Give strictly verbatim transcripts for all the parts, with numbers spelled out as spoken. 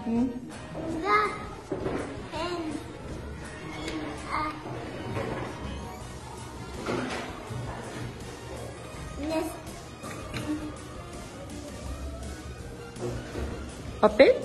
Hmm? The and uh, nest. Apple?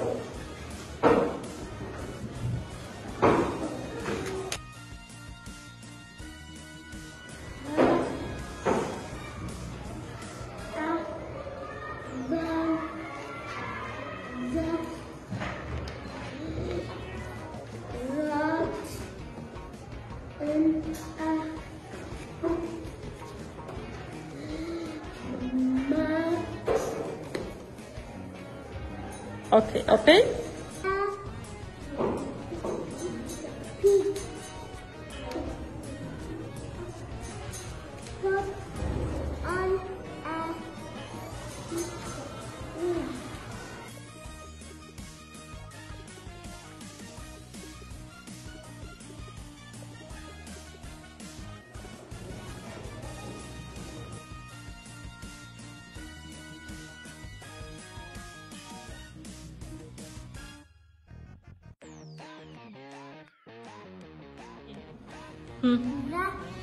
Okay, open. Hmm. The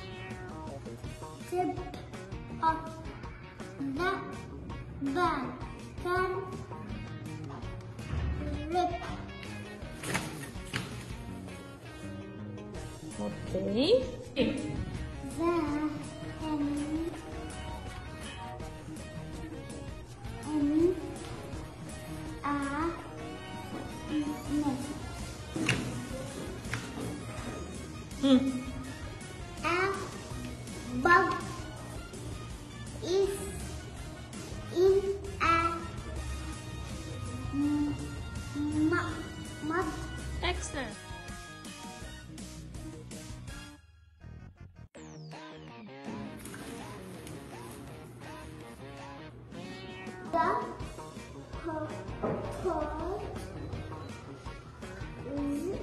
tip of the bag can rip. Okay. The end, end a nest. Hmm. A bug is in a m- mud. Excellent. The pot is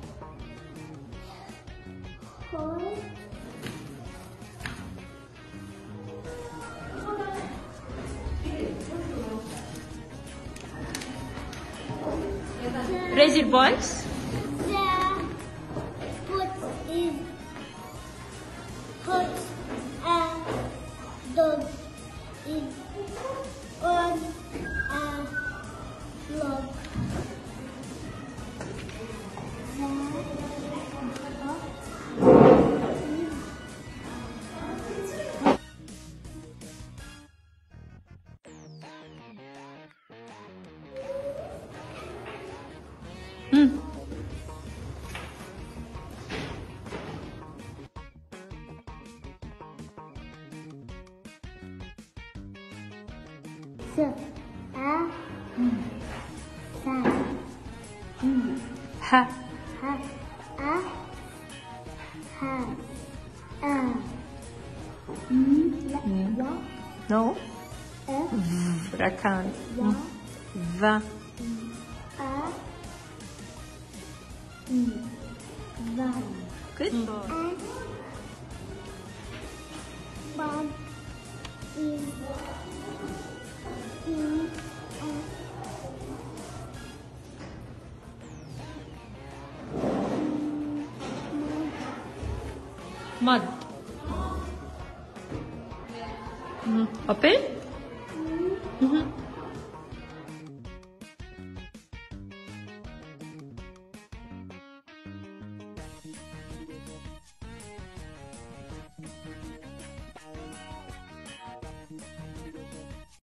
hot. Raise your voice. The pot is hot and dog is on a log. Hmm. So, a sa, Ha. ha, a, ha, a, m, la, Mm. wa, No. e, V. I can't. wa, V. a, i, va, Good boy. a, bug is in a Mud. Hmm. Open. Mm-hmm.